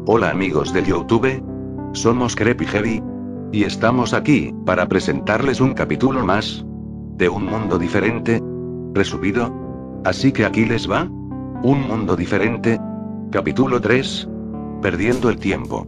Hola amigos de YouTube. Somos Creepy Heavy. Y estamos aquí, para presentarles un capítulo más. De un mundo diferente. Resumido. Así que aquí les va. Un mundo diferente. Capítulo 3. Perdiendo el tiempo.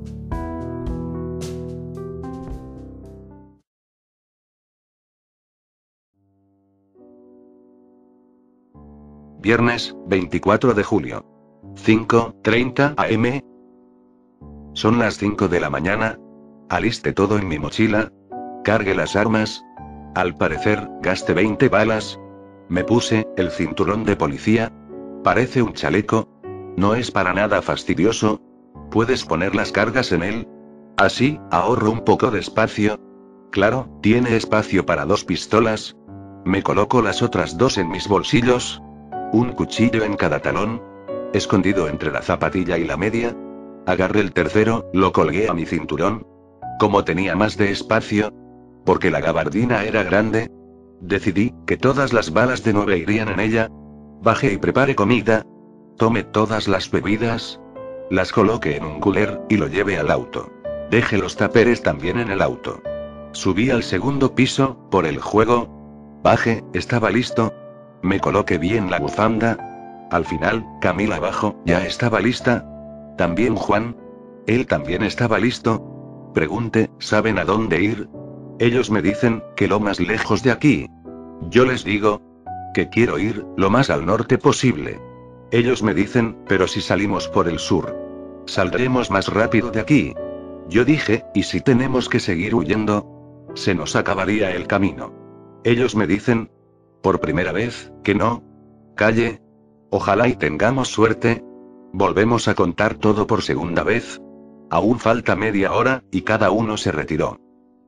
Viernes, 24 de julio. 5:30 am. Son las 5 de la mañana. Aliste todo en mi mochila. Cargue las armas. Al parecer, gaste 20 balas. Me puse el cinturón de policía. Parece un chaleco. No es para nada fastidioso. Puedes poner las cargas en él. Así, ahorro un poco de espacio. Claro, tiene espacio para 2 pistolas. Me coloco las otras 2 en mis bolsillos. Un cuchillo en cada talón. Escondido entre la zapatilla y la media. Agarré el tercero, lo colgué a mi cinturón. Como tenía más de espacio, porque la gabardina era grande, decidí que todas las balas de 9 irían en ella. Bajé y preparé comida. Tomé todas las bebidas. Las coloqué en un cooler, y lo llevé al auto. Dejé los taperes también en el auto. Subí al segundo piso, por el juego. Bajé, estaba listo. Me coloqué bien la bufanda. Al final, Camila abajo, ya estaba lista. También Juan. Él también estaba listo. Pregunté, ¿saben a dónde ir? Ellos me dicen, que lo más lejos de aquí. Yo les digo, que quiero ir, lo más al norte posible. Ellos me dicen, pero si salimos por el sur, saldremos más rápido de aquí. Yo dije, ¿y si tenemos que seguir huyendo? Se nos acabaría el camino. Ellos me dicen, por primera vez, que no. Calle. Ojalá y tengamos suerte. Volvemos a contar todo por segunda vez. Aún falta media hora, y cada uno se retiró.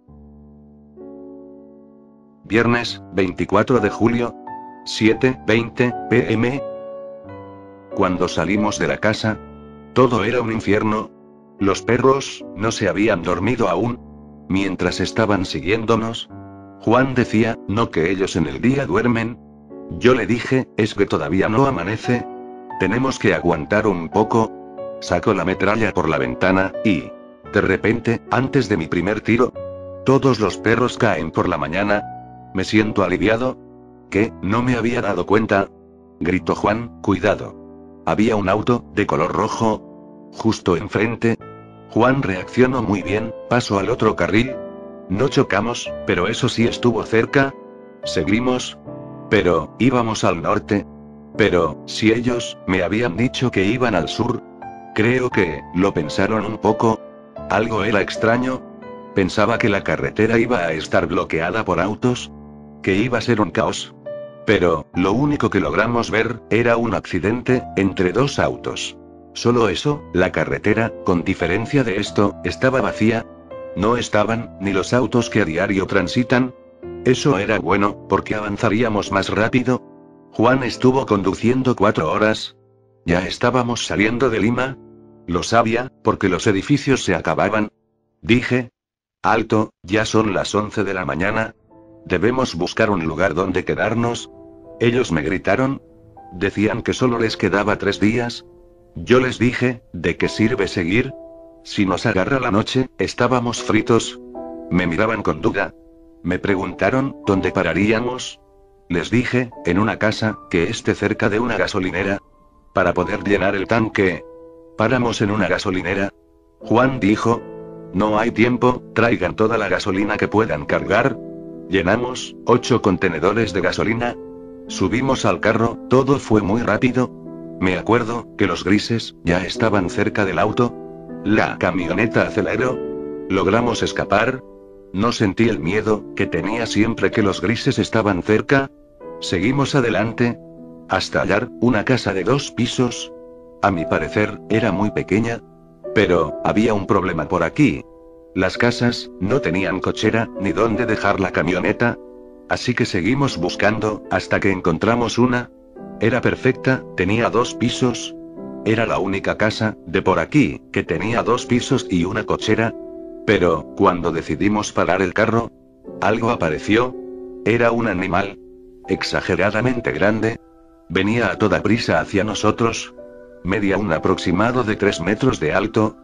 Viernes, 24 de julio. 7:20 pm. Cuando salimos de la casa, todo era un infierno. Los perros no se habían dormido aún. Mientras estaban siguiéndonos, Juan decía, no, que ellos en el día duermen. Yo le dije, es que todavía no amanece. Tenemos que aguantar un poco. Saco la metralla por la ventana, y de repente, antes de mi primer tiro, todos los perros caen por la mañana. Me siento aliviado. ¿Qué? No me había dado cuenta. Gritó Juan, cuidado. Había un auto, de color rojo, justo enfrente. Juan reaccionó muy bien, pasó al otro carril. No chocamos, pero eso sí estuvo cerca. Seguimos. Pero, íbamos al norte. Pero, si ellos, me habían dicho que iban al sur. Creo que, lo pensaron un poco. Algo era extraño. Pensaba que la carretera iba a estar bloqueada por autos. Que iba a ser un caos. Pero, lo único que logramos ver, era un accidente, entre 2 autos. Solo eso, la carretera, con diferencia de esto, estaba vacía. No estaban, ni los autos que a diario transitan. Eso era bueno, porque avanzaríamos más rápido. Juan estuvo conduciendo 4 horas. Ya estábamos saliendo de Lima. Lo sabía, porque los edificios se acababan. Dije, alto, ya son las 11 de la mañana. Debemos buscar un lugar donde quedarnos. Ellos me gritaron. Decían que solo les quedaba 3 días. Yo les dije, ¿de qué sirve seguir? Si nos agarra la noche, estábamos fritos. Me miraban con duda. Me preguntaron, ¿dónde pararíamos? Les dije, en una casa, que esté cerca de una gasolinera. Para poder llenar el tanque. Paramos en una gasolinera. Juan dijo, no hay tiempo, traigan toda la gasolina que puedan cargar. Llenamos 8 contenedores de gasolina. Subimos al carro, todo fue muy rápido. Me acuerdo, que los grises, ya estaban cerca del auto. La camioneta aceleró. Logramos escapar. No sentí el miedo, que tenía siempre que los grises estaban cerca. Seguimos adelante. Hasta hallar, una casa de 2 pisos. A mi parecer, era muy pequeña. Pero, había un problema por aquí. Las casas, no tenían cochera, ni dónde dejar la camioneta. Así que seguimos buscando, hasta que encontramos una. Era perfecta, tenía 2 pisos. Era la única casa, de por aquí, que tenía 2 pisos y una cochera. Pero, cuando decidimos parar el carro, algo apareció. Era un animal. Exageradamente grande. Venía a toda prisa hacia nosotros. Medía un aproximado de 3 metros de alto.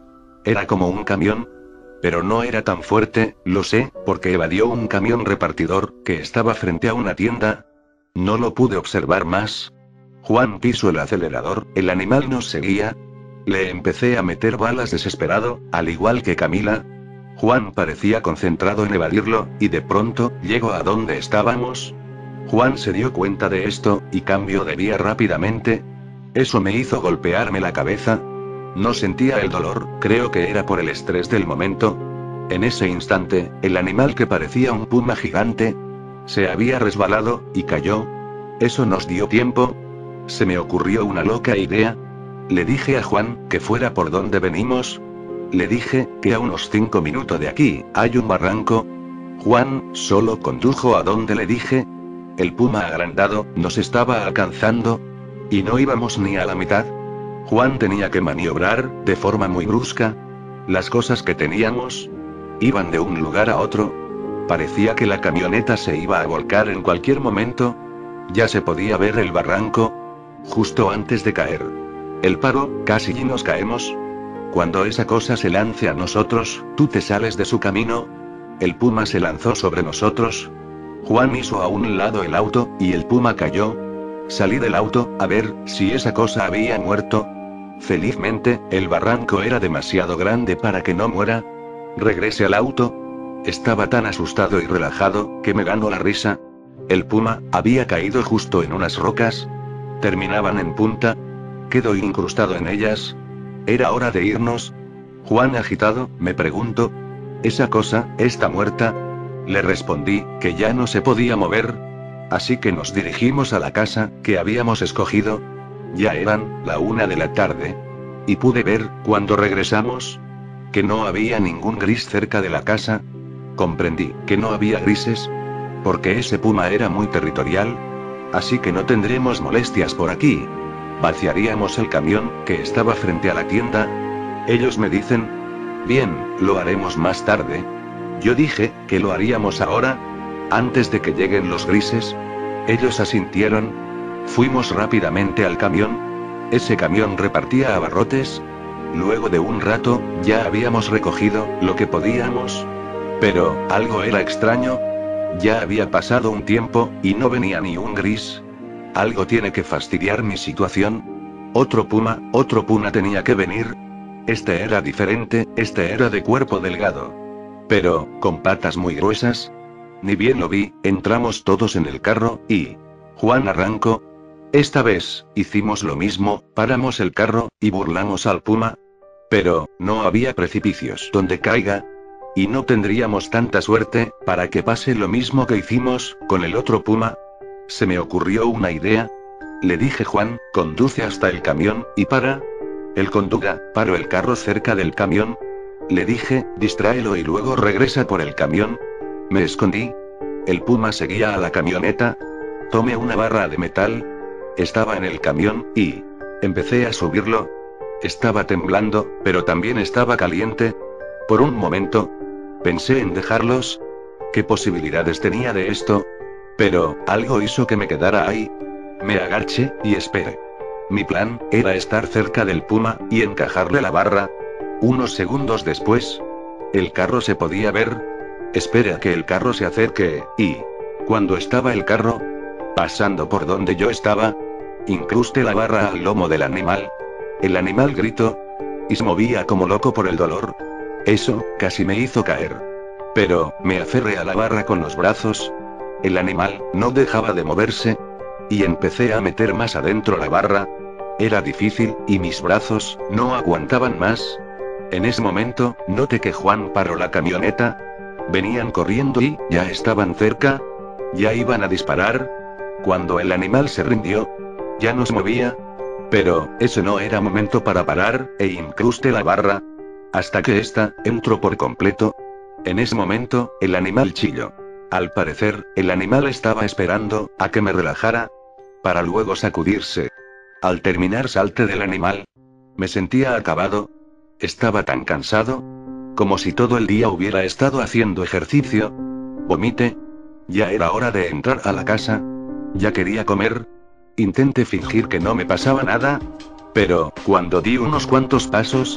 Era como un camión. Pero no era tan fuerte, lo sé, porque evadió un camión repartidor, que estaba frente a una tienda. No lo pude observar más. Juan pisó el acelerador, el animal nos seguía. Le empecé a meter balas desesperado, al igual que Camila. Juan parecía concentrado en evadirlo, y de pronto, llegó a donde estábamos. Juan se dio cuenta de esto, y cambió de vía rápidamente. Eso me hizo golpearme la cabeza. No sentía el dolor, creo que era por el estrés del momento. En ese instante, el animal que parecía un puma gigante, se había resbalado, y cayó. Eso nos dio tiempo. Se me ocurrió una loca idea. Le dije a Juan, que fuera por donde venimos. Le dije, que a unos 5 minutos de aquí, hay un barranco. Juan, solo condujo a donde le dije. El puma agrandado, nos estaba alcanzando. Y no íbamos ni a la mitad. Juan tenía que maniobrar, de forma muy brusca. Las cosas que teníamos iban de un lugar a otro. Parecía que la camioneta se iba a volcar en cualquier momento. Ya se podía ver el barranco. Justo antes de caer. El paro, casi y nos caemos. Cuando esa cosa se lance a nosotros, tú te sales de su camino. El puma se lanzó sobre nosotros. Juan hizo a un lado el auto, y el puma cayó. Salí del auto, a ver, si esa cosa había muerto. Felizmente, el barranco era demasiado grande para que no muera. Regresé al auto. Estaba tan asustado y relajado, que me ganó la risa. El puma, había caído justo en unas rocas. Terminaban en punta. Quedó incrustado en ellas. Era hora de irnos. Juan agitado, me preguntó. ¿Esa cosa, está muerta? Le respondí, que ya no se podía mover. Así que nos dirigimos a la casa, que habíamos escogido. Ya eran, la 1 de la tarde. Y pude ver, cuando regresamos, que no había ningún gris cerca de la casa. Comprendí, que no había grises. Porque ese puma era muy territorial. Así que no tendremos molestias por aquí. Vaciaríamos el camión, que estaba frente a la tienda. Ellos me dicen, bien, lo haremos más tarde. Yo dije, que lo haríamos ahora, antes de que lleguen los grises. Ellos asintieron. Fuimos rápidamente al camión. Ese camión repartía abarrotes. Luego de un rato, ya habíamos recogido lo que podíamos. Pero, algo era extraño. Ya había pasado un tiempo, y no venía ni un gris. Algo tiene que fastidiar mi situación. Otro puma tenía que venir. Este era diferente, este era de cuerpo delgado. Pero, con patas muy gruesas. Ni bien lo vi, entramos todos en el carro, y Juan arrancó. Esta vez, hicimos lo mismo, paramos el carro, y burlamos al puma. Pero, no había precipicios donde caiga. Y no tendríamos tanta suerte, para que pase lo mismo que hicimos, con el otro puma. Se me ocurrió una idea. Le dije Juan, conduce hasta el camión, y para. Él conduga, paró el carro cerca del camión. Le dije, distráelo y luego regresa por el camión. Me escondí. El puma seguía a la camioneta. Tomé una barra de metal. Estaba en el camión, y empecé a subirlo. Estaba temblando, pero también estaba caliente. Por un momento, pensé en dejarlos. ¿Qué posibilidades tenía de esto? Pero, algo hizo que me quedara ahí. Me agaché, y esperé. Mi plan, era estar cerca del puma, y encajarle la barra. Unos segundos después, el carro se podía ver. Esperé a que el carro se acerque, y cuando estaba el carro pasando por donde yo estaba, incrusté la barra al lomo del animal. El animal gritó, y se movía como loco por el dolor. Eso, casi me hizo caer. Pero, me aferré a la barra con los brazos. El animal, no dejaba de moverse. Y empecé a meter más adentro la barra. Era difícil, y mis brazos, no aguantaban más. En ese momento, noté que Juan paró la camioneta. Venían corriendo y, ya estaban cerca. Ya iban a disparar. Cuando el animal se rindió, ya no se movía. Pero, ese no era momento para parar, e incrusté la barra. Hasta que esta, entró por completo. En ese momento, el animal chilló. Al parecer, el animal estaba esperando, a que me relajara, para luego sacudirse. Al terminar salté del animal. Me sentía acabado. Estaba tan cansado. Como si todo el día hubiera estado haciendo ejercicio. Vomité. Ya era hora de entrar a la casa. Ya quería comer. Intenté fingir que no me pasaba nada. Pero, cuando di unos cuantos pasos,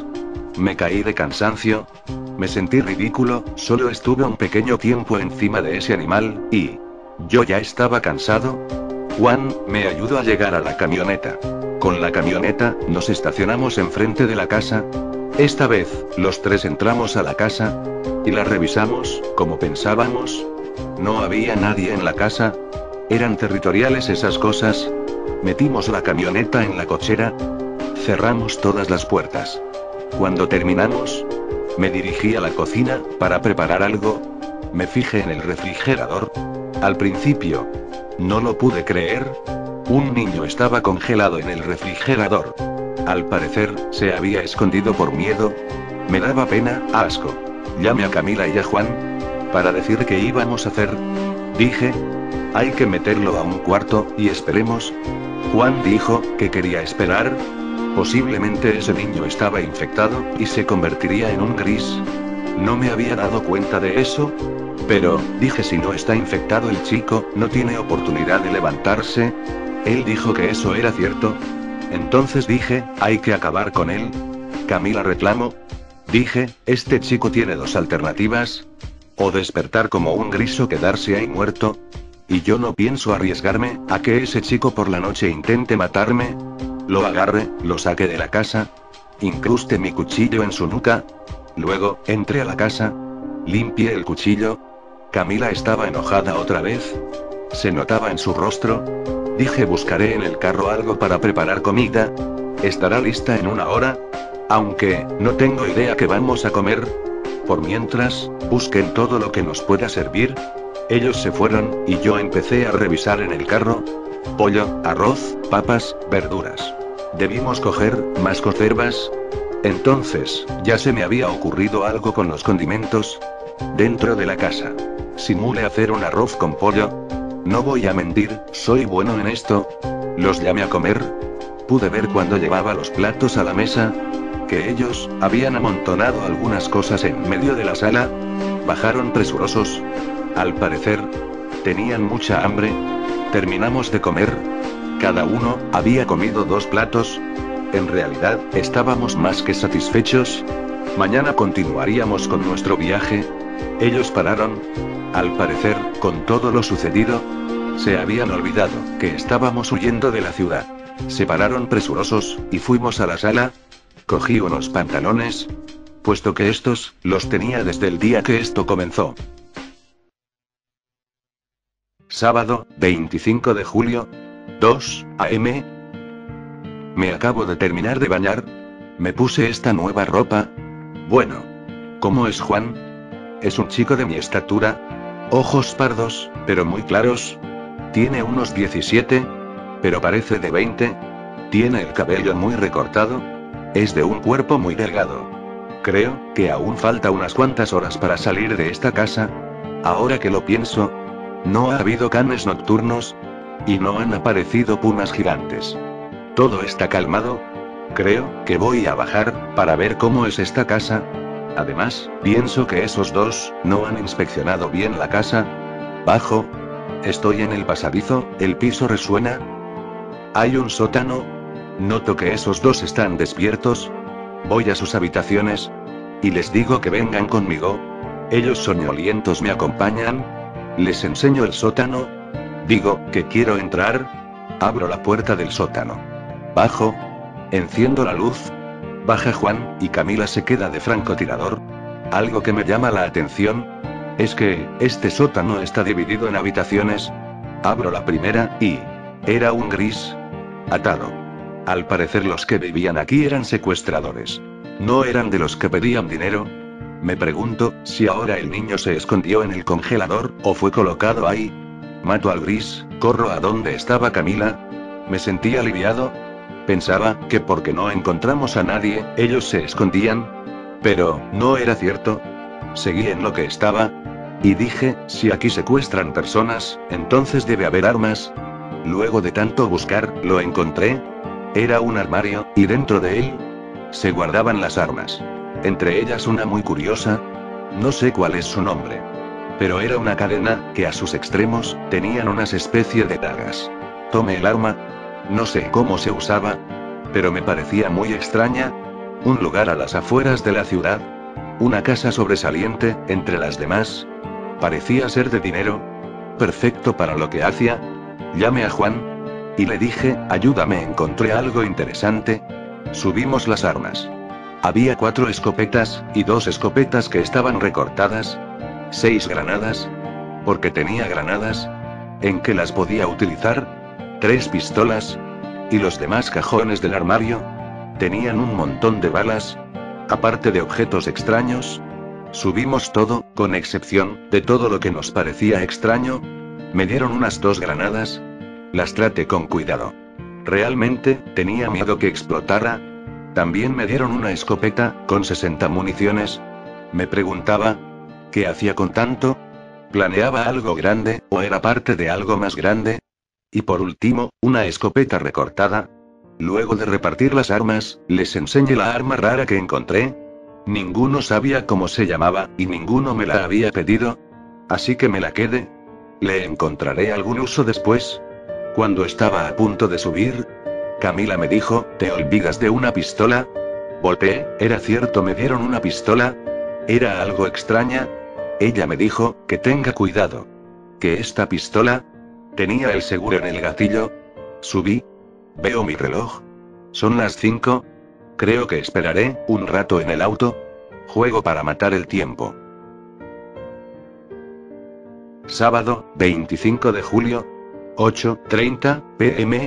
Me caí de cansancio. Me sentí ridículo, solo estuve un pequeño tiempo encima de ese animal, y... yo ya estaba cansado. Juan me ayudó a llegar a la camioneta. Con la camioneta, nos estacionamos enfrente de la casa. Esta vez, los tres entramos a la casa. Y la revisamos, como pensábamos. No había nadie en la casa. Eran territoriales esas cosas. Metimos la camioneta en la cochera. Cerramos todas las puertas. Cuando terminamos, me dirigí a la cocina, para preparar algo. Me fijé en el refrigerador. Al principio, no lo pude creer. Un niño estaba congelado en el refrigerador. Al parecer, se había escondido por miedo. Me daba pena, asco. Llamé a Camila y a Juan, para decir qué íbamos a hacer. Dije, hay que meterlo a un cuarto, y esperemos. Juan dijo, que quería esperar. Posiblemente ese niño estaba infectado, y se convertiría en un gris. No me había dado cuenta de eso. Pero, dije, si no está infectado el chico, no tiene oportunidad de levantarse. Él dijo que eso era cierto. Entonces dije, hay que acabar con él. Camila reclamó. Dije, este chico tiene dos alternativas. O despertar como un gris o quedarse ahí muerto. Y yo no pienso arriesgarme a que ese chico por la noche intente matarme. Lo agarré, lo saqué de la casa. Incrusté mi cuchillo en su nuca. Luego, entré a la casa. Limpié el cuchillo. Camila estaba enojada otra vez. Se notaba en su rostro. Dije, buscaré en el carro algo para preparar comida. Estará lista en una hora. Aunque, no tengo idea qué vamos a comer. Por mientras, busquen todo lo que nos pueda servir. Ellos se fueron, y yo empecé a revisar en el carro. Pollo, arroz, papas, verduras. Debimos coger más conservas. Entonces, ya se me había ocurrido algo con los condimentos. Dentro de la casa. Simulé hacer un arroz con pollo. No voy a mentir, soy bueno en esto. Los llamé a comer. Pude ver cuando llevaba los platos a la mesa, que ellos habían amontonado algunas cosas en medio de la sala. Bajaron presurosos. Al parecer, tenían mucha hambre. Terminamos de comer. Cada uno había comido 2 platos. En realidad, estábamos más que satisfechos. Mañana continuaríamos con nuestro viaje. Ellos pararon. Al parecer, con todo lo sucedido, se habían olvidado que estábamos huyendo de la ciudad. Se pararon presurosos, y fuimos a la sala. Cogí unos pantalones, puesto que estos, los tenía desde el día que esto comenzó. Sábado, 25 de julio, 2 AM. Me acabo de terminar de bañar. Me puse esta nueva ropa. Bueno. ¿Cómo es Juan? Es un chico de mi estatura. Ojos pardos, pero muy claros. Tiene unos 17. Pero parece de 20. Tiene el cabello muy recortado. Es de un cuerpo muy delgado. Creo que aún falta unas cuantas horas para salir de esta casa. Ahora que lo pienso, no ha habido canes nocturnos. Y no han aparecido pumas gigantes. Todo está calmado. Creo que voy a bajar, para ver cómo es esta casa. Además, pienso que esos dos, no han inspeccionado bien la casa. Bajo. Estoy en el pasadizo, el piso resuena. Hay un sótano. Noto que esos dos están despiertos. Voy a sus habitaciones. Y les digo que vengan conmigo. Ellos soñolientos me acompañan. Les enseño el sótano. Digo, que quiero entrar. Abro la puerta del sótano. Bajo. Enciendo la luz. Baja Juan, y Camila se queda de francotirador. Algo que me llama la atención es que este sótano está dividido en habitaciones. Abro la primera, y era un gris atado. Al parecer los que vivían aquí eran secuestradores. No eran de los que pedían dinero. Me pregunto, si ahora el niño se escondió en el congelador, o fue colocado ahí. Mato al gris, corro a donde estaba Camila. Me sentí aliviado. Pensaba que porque no encontramos a nadie, ellos se escondían. Pero, no era cierto. Seguí en lo que estaba. Y dije, si aquí secuestran personas, entonces debe haber armas. Luego de tanto buscar, lo encontré. Era un armario, y dentro de él se guardaban las armas. Entre ellas una muy curiosa. No sé cuál es su nombre. Pero era una cadena, que a sus extremos, tenían unas especie de dagas. Tomé el arma. No sé cómo se usaba. Pero me parecía muy extraña. Un lugar a las afueras de la ciudad. Una casa sobresaliente, entre las demás. Parecía ser de dinero. Perfecto para lo que hacía. Llamé a Juan. Y le dije, ayúdame, encontré algo interesante. Subimos las armas. Había 4 escopetas, y 2 escopetas que estaban recortadas. 6 granadas. Porque tenía granadas. ¿En qué las podía utilizar? 3 pistolas. ¿Y los demás cajones del armario? Tenían un montón de balas. Aparte de objetos extraños. Subimos todo, con excepción de todo lo que nos parecía extraño. Me dieron unas 2 granadas. Las traté con cuidado. Realmente, tenía miedo que explotara. También me dieron una escopeta, con 60 municiones. Me preguntaba, ¿qué hacía con tanto? ¿Planeaba algo grande, o era parte de algo más grande? Y por último, una escopeta recortada. Luego de repartir las armas, les enseñé la arma rara que encontré. Ninguno sabía cómo se llamaba, y ninguno me la había pedido. Así que me la quedé. ¿Le encontraré algún uso después? Cuando estaba a punto de subir, Camila me dijo, ¿te olvidas de una pistola? Volteé, era cierto, me dieron una pistola. Era algo extraña. Ella me dijo, que tenga cuidado. Que esta pistola tenía el seguro en el gatillo. Subí. Veo mi reloj. Son las 5. Creo que esperaré un rato en el auto. Juego para matar el tiempo. Sábado, 25 de julio. 8:30 p.m.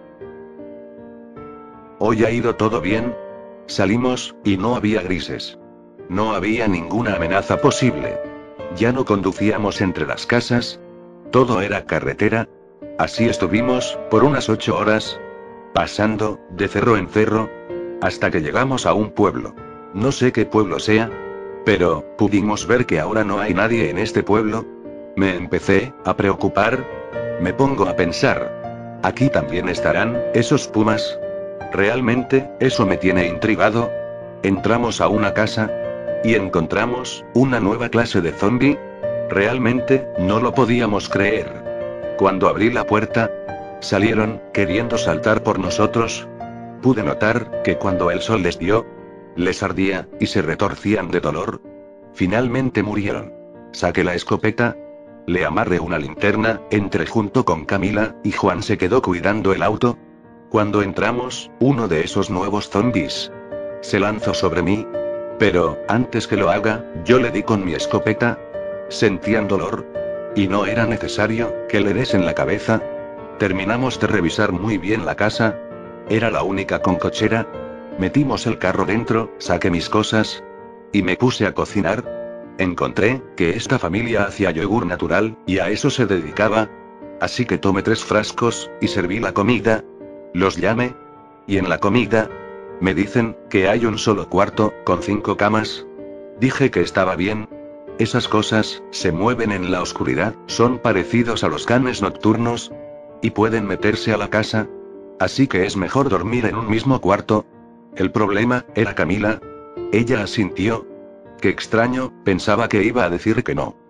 Hoy ha ido todo bien. Salimos, y no había grises. No había ninguna amenaza posible. Ya no conducíamos entre las casas. Todo era carretera. Así estuvimos, por unas 8 horas. Pasando, de cerro en cerro. Hasta que llegamos a un pueblo. No sé qué pueblo sea. Pero, pudimos ver que ahora no hay nadie en este pueblo. Me empecé a preocupar. Me pongo a pensar. ¿Aquí también estarán esos pumas? Realmente, eso me tiene intrigado. Entramos a una casa. Y encontramos una nueva clase de zombie. Realmente, no lo podíamos creer. Cuando abrí la puerta, salieron, queriendo saltar por nosotros. Pude notar que cuando el sol les dio, les ardía, y se retorcían de dolor. Finalmente murieron. Saqué la escopeta. Le amarré una linterna, entré junto con Camila, y Juan se quedó cuidando el auto. Cuando entramos, uno de esos nuevos zombies se lanzó sobre mí. Pero, antes que lo haga, yo le di con mi escopeta. Sentían dolor. Y no era necesario que le des en la cabeza. Terminamos de revisar muy bien la casa. Era la única con cochera. Metimos el carro dentro, saqué mis cosas. Y me puse a cocinar. Encontré que esta familia hacía yogur natural, y a eso se dedicaba. Así que tomé 3 frascos, y serví la comida. Los llamé. Y en la comida, me dicen que hay un solo cuarto, con 5 camas. Dije que estaba bien. Esas cosas se mueven en la oscuridad, son parecidos a los canes nocturnos. Y pueden meterse a la casa. Así que es mejor dormir en un mismo cuarto. El problema era Camila. Ella asintió. Qué extraño, pensaba que iba a decir que no.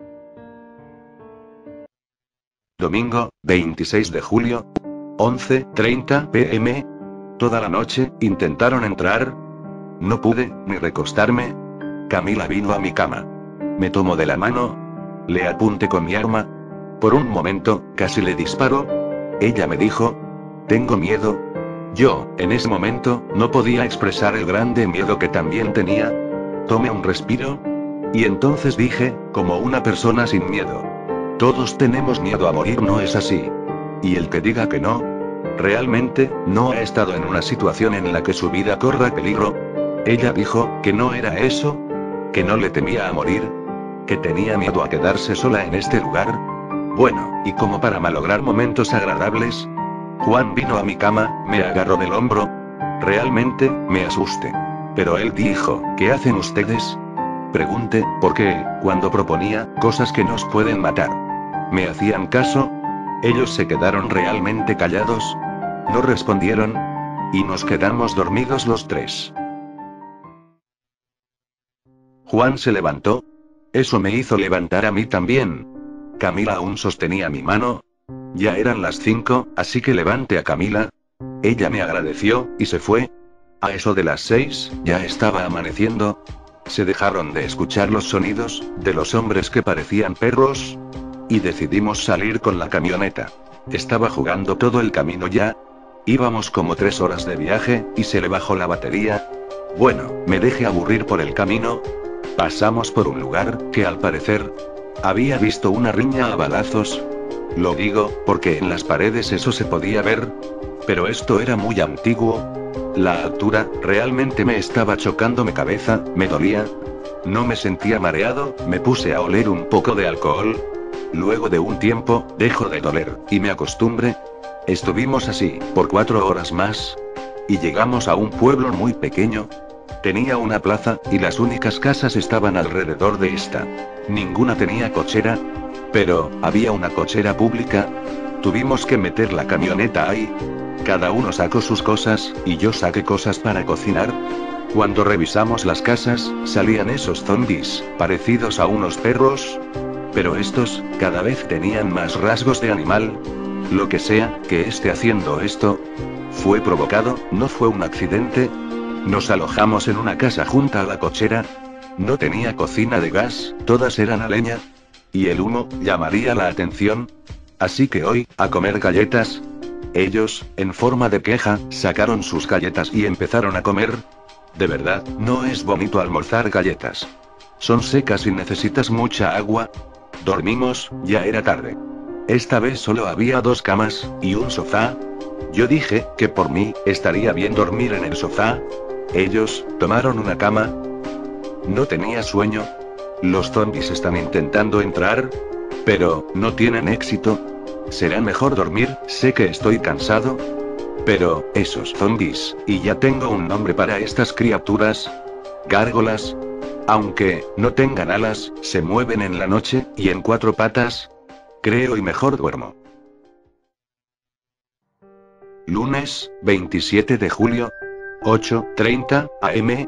Domingo, 26 de julio. 11:30 p.m. Toda la noche, intentaron entrar. No pude, ni recostarme. Camila vino a mi cama. Me tomó de la mano. Le apunté con mi arma. Por un momento, casi le disparó. Ella me dijo, tengo miedo. Yo, en ese momento, no podía expresar el grande miedo que también tenía. Tomé un respiro. Y entonces dije, como una persona sin miedo. Todos tenemos miedo a morir, ¿no es así? Y el que diga que no, realmente, no ha estado en una situación en la que su vida corra peligro. Ella dijo, que no era eso. Que no le temía a morir. Que tenía miedo a quedarse sola en este lugar. Bueno, y como para malograr momentos agradables, Juan vino a mi cama, me agarró del hombro. Realmente, me asusté. Pero él dijo, ¿qué hacen ustedes? Pregunté, ¿por qué, cuando proponía cosas que nos pueden matar? ¿Me hacían caso? Ellos se quedaron realmente callados. No respondieron. Y nos quedamos dormidos los 3. Juan se levantó. Eso me hizo levantar a mí también. Camila aún sostenía mi mano. Ya eran las 5, así que levanté a Camila. Ella me agradeció, y se fue. A eso de las 6, ya estaba amaneciendo. Se dejaron de escuchar los sonidos de los hombres que parecían perros. Y decidimos salir con la camioneta. Estaba jugando todo el camino ya. Íbamos como 3 horas de viaje, y se le bajó la batería. Bueno, me dejé aburrir por el camino. Pasamos por un lugar que al parecer había visto una riña a balazos. Lo digo, porque en las paredes eso se podía ver. Pero esto era muy antiguo. La altura realmente me estaba chocando mi cabeza, me dolía. No me sentía mareado, me puse a oler un poco de alcohol. Luego de un tiempo, dejó de doler, y me acostumbré. Estuvimos así, por 4 horas más. Y llegamos a un pueblo muy pequeño. Tenía una plaza, y las únicas casas estaban alrededor de esta. Ninguna tenía cochera. Pero, había una cochera pública. Tuvimos que meter la camioneta ahí. Cada uno sacó sus cosas, y yo saqué cosas para cocinar. Cuando revisamos las casas, salían esos zombies, parecidos a unos perros. Pero estos, cada vez tenían más rasgos de animal. Lo que sea que esté haciendo esto, fue provocado, no fue un accidente. Nos alojamos en una casa junto a la cochera. No tenía cocina de gas, todas eran a leña. Y el humo llamaría la atención. Así que hoy, a comer galletas. Ellos, en forma de queja, sacaron sus galletas y empezaron a comer. De verdad, no es bonito almorzar galletas. Son secas y necesitas mucha agua. Dormimos, ya era tarde. Esta vez solo había 2 camas, y un sofá. Yo dije que por mí, estaría bien dormir en el sofá. Ellos, tomaron una cama. No tenía sueño. Los zombies están intentando entrar. Pero, no tienen éxito. Será mejor dormir, sé que estoy cansado. Pero, esos zombies, y ya tengo un nombre para estas criaturas. Gárgolas. Aunque, no tengan alas, se mueven en la noche, y en 4 patas. Creo y mejor duermo. Lunes, 27 de julio. 8:30 am.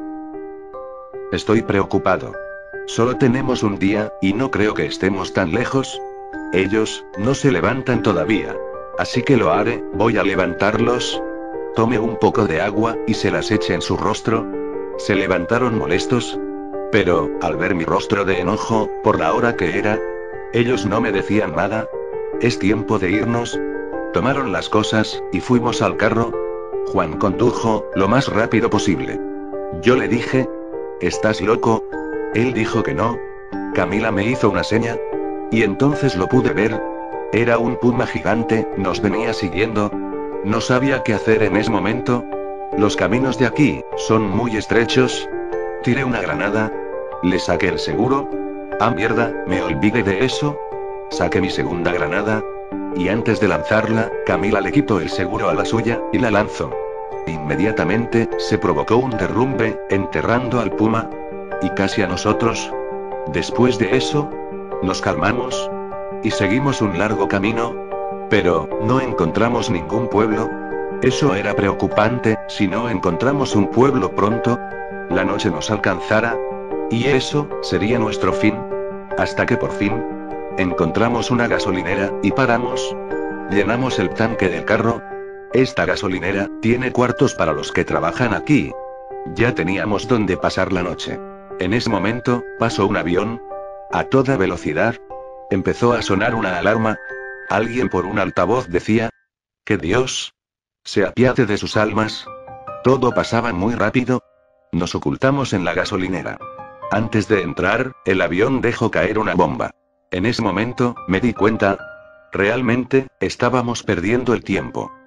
Estoy preocupado. Solo tenemos un día, y no creo que estemos tan lejos. Ellos, no se levantan todavía. Así que lo haré, voy a levantarlos. Tome un poco de agua, y se las eche en su rostro. Se levantaron molestos. Pero, al ver mi rostro de enojo, por la hora que era, ellos no me decían nada. Es tiempo de irnos. Tomaron las cosas, y fuimos al carro. Juan condujo, lo más rápido posible. Yo le dije, ¿estás loco? Él dijo que no. Camila me hizo una seña. Y entonces lo pude ver. Era un puma gigante, nos venía siguiendo. No sabía qué hacer en ese momento. Los caminos de aquí, son muy estrechos. Tiré una granada. Le saqué el seguro. Ah, mierda, me olvidé de eso. Saqué mi segunda granada. Y antes de lanzarla, Camila le quitó el seguro a la suya, y la lanzó. Inmediatamente, se provocó un derrumbe, enterrando al puma. Y casi a nosotros. Después de eso, nos calmamos. Y seguimos un largo camino. Pero, no encontramos ningún pueblo. Eso era preocupante, si no encontramos un pueblo pronto, la noche nos alcanzara. Y eso, sería nuestro fin. Hasta que por fin, encontramos una gasolinera, y paramos. Llenamos el tanque del carro. Esta gasolinera, tiene cuartos para los que trabajan aquí. Ya teníamos donde pasar la noche. En ese momento, pasó un avión. A toda velocidad. Empezó a sonar una alarma. Alguien por un altavoz decía, que Dios se apiade de sus almas. Todo pasaba muy rápido. Nos ocultamos en la gasolinera. Antes de entrar, el avión dejó caer una bomba. En ese momento, me di cuenta. Realmente, estábamos perdiendo el tiempo.